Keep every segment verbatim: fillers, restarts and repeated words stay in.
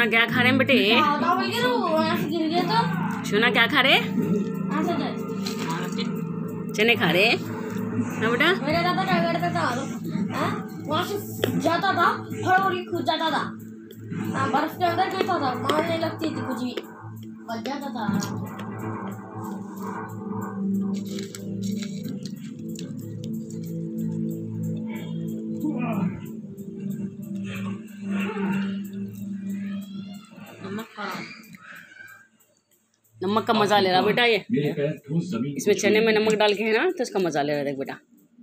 क्या खा रहे हैं बेटे? सोना क्या खा रहे? चने खा रहे ना बेटा? मेरा दादा क्या करता था? वहाँ से जाता था, हड़बड़ी खुद जाता था, बर्फ के अंदर गिरता था, मार नहीं लगती थी कुछ भी, बच जाता था। नमक का मजा ले रहा बेटा ये। इसमें चने में नमक डाल के है ना, तो इसका मजा ले रहा है। देख बेटा,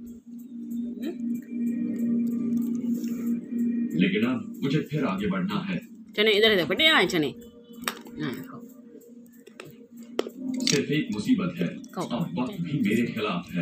लेकिन अब मुझे फिर आगे बढ़ना है। चने इधर इधर बेटे, आए चने। सिर्फ एक मुसीबत है, अब वक्त भी मेरे खिलाफ है।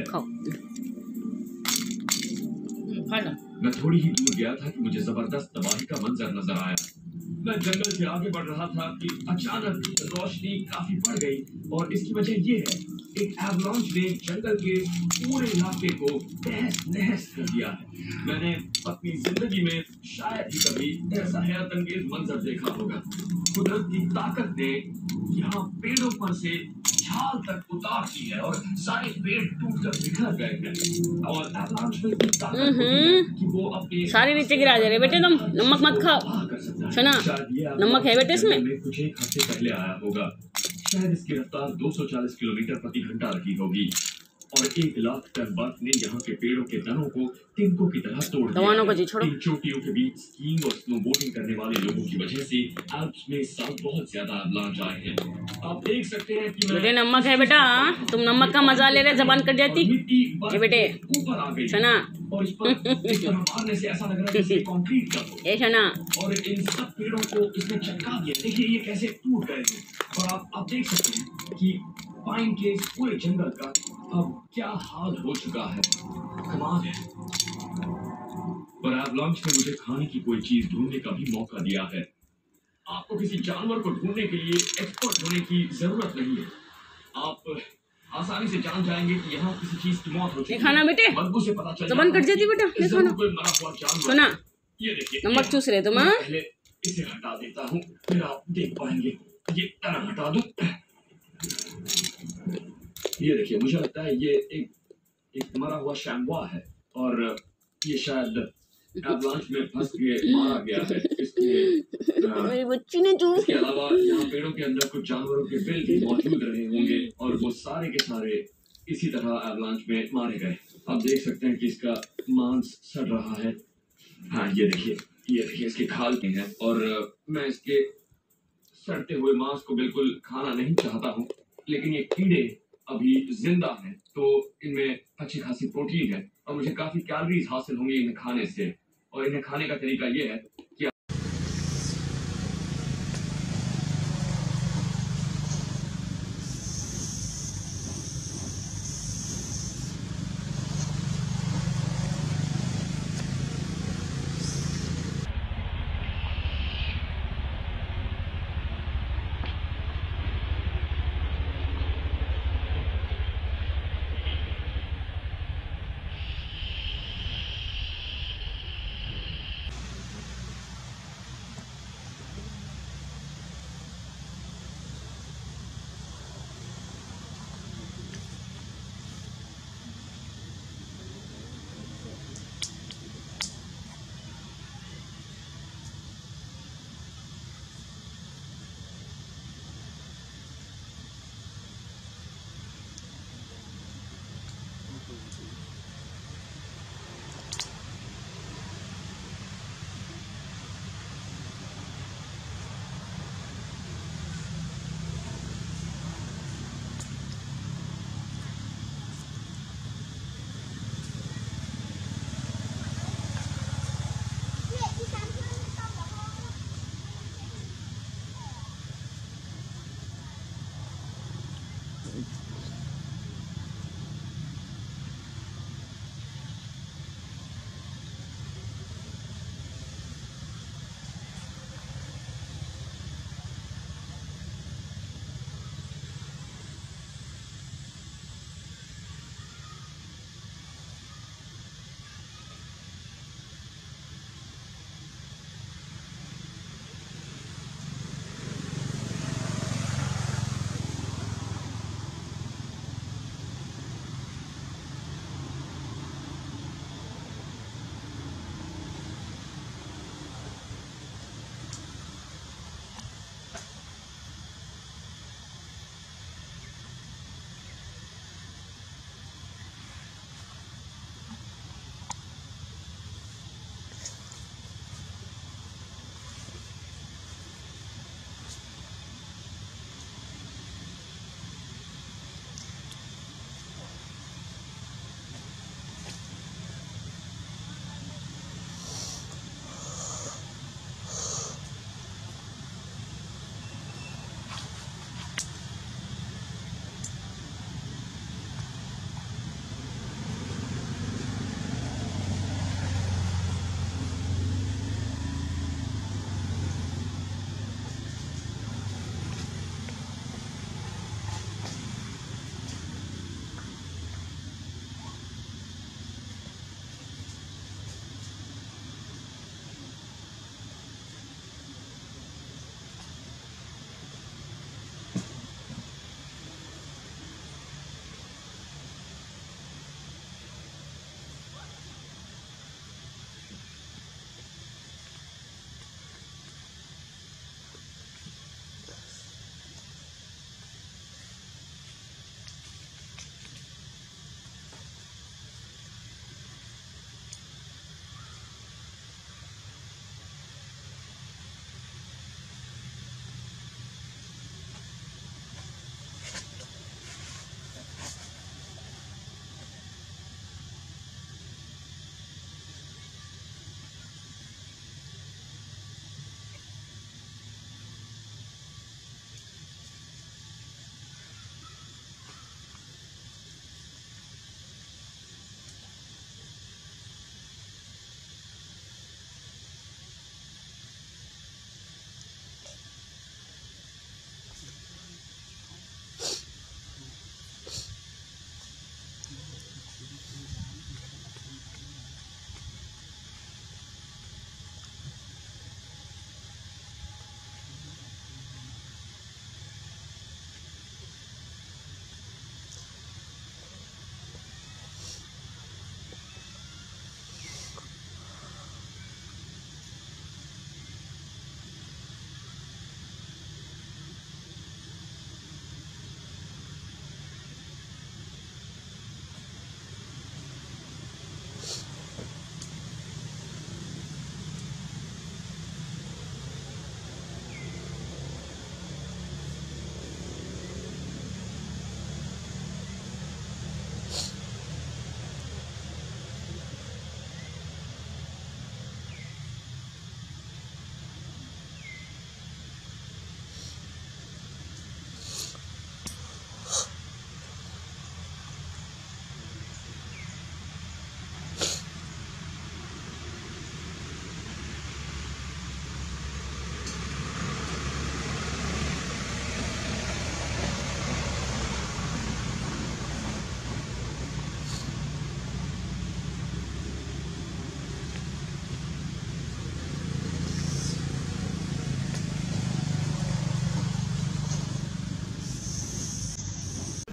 मैं थोड़ी ही दूर गया था कि मुझे जबरदस्त तबाही का मंजर नजर आया। मैं जंगल से आगे बढ़ रहा था कि अचानक रोशनी काफी बढ़ गई, और इसकी वजह ये है, एक एवलांच ने जंगल के पूरे इलाके को तहस नहस कर दिया है। मैंने अपनी जिंदगी में शायद ही कभी ऐसा हैरत अंगेज मंजर देखा होगा। कुदरत की ताकत ने यहाँ पेड़ों पर से छाल तक उतार दी है और सारे पेड़ टूटकर बिखर गए हैं। और एवलांच में इतनी ताकत कि वो अपने सारे नीचे गिरा दे रहे बेटे। तुम नमक मत खाओ सुना, नमक है बेटे इसमें। कुछ एक हफ्ते पहले आया होगा, शायद इसकी रफ्तार दो सौ चालीस किलोमीटर प्रति घंटा रही होगी, और एक लाख टन बर्फ ने यहाँ के पेड़ों के तनों को तिनकों की तरह तोड़ दिया। को जी छोड़ो। इन चोटियों के बीच स्कीइंग और स्नोबोर्डिंग करने वाले लोगों की वजह से एल्प्स में इस साल बहुत ज्यादा एवलांच आए हैं। आप देख सकते हैं कि बेटे नमक है बेटा, तुम नमक का मजा ले रहे, जबान कट जाती ये बेटे। ऊपर आ गई सुना, और इस पर इस पर मारने से ऐसा लग रहा है जैसे कंक्रीट का हो। ये सुना, और इन सब पेड़ों को इसने चटका दिया। देखिए ये कैसे टूट गए हैं, और आप आप देख सकते हैं कि पाइन के इस पूरे जंगल का अब क्या हाल हो चुका है। कमाल है। पर एवलांच ने मुझे खाने की कोई चीज ढूंढने का भी मौका दिया है। आपको किसी जानवर को ढूंढने के लिए एक्सपर्ट होने की जरूरत नहीं है। आप आसानी से जान जाएंगे कि यहाँ किसी चीज की मौत हो चुकी है। खाना बेटे, बदबू से पता चल जबान कट जाती बेटा। ये खाना कोई मरा हुआ जानवर। सुना, ये देखिए नमक चूस रहे तुम। पहले इसे हटा देता हूँ, फिर आप देख पाएंगे। ये तना हटा दूं। ये देखिए, मुझे लगता है ये एक एक मरा हुआ शैम्बुआ है, और ये शायद एवलांच में फंस के मारा गया है। इसके मेरी बच्ची ने चूस। इसके अलावा यहाँ पेड़ों के अंदर कुछ जानवरों के बिल भी मौजूद रहे होंगे, और वो सारे के सारे इसी तरह एवलांच में मारे गए। आप देख सकते हैं कि इसका मांस सड़ रहा है। हाँ ये देखिए, ये देखिए इसके खाल भी हैं, और मैं इसके सड़ते हुए मांस को बिल्कुल खाना नहीं चाहता हूँ, लेकिन ये कीड़े अभी जिंदा हैं, तो इनमें अच्छी खासी प्रोटीन है, और मुझे काफी कैलोरीज हासिल होंगी इन्हें खाने से। और इन्हें खाने का तरीका ये है कि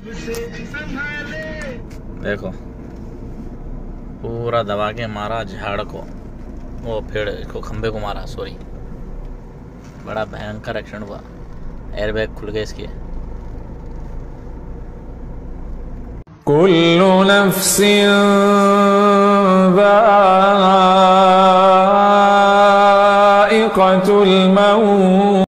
देखो पूरा दबा के मारा झाड़ को, वो पेड़ को, खंबे को मारा, सॉरी। बड़ा भयंकर एक्सीडेंट हुआ, एयरबैग खुल गए इसके। कुल्लु नफ्सिन ज़ाइक़तुल मौत।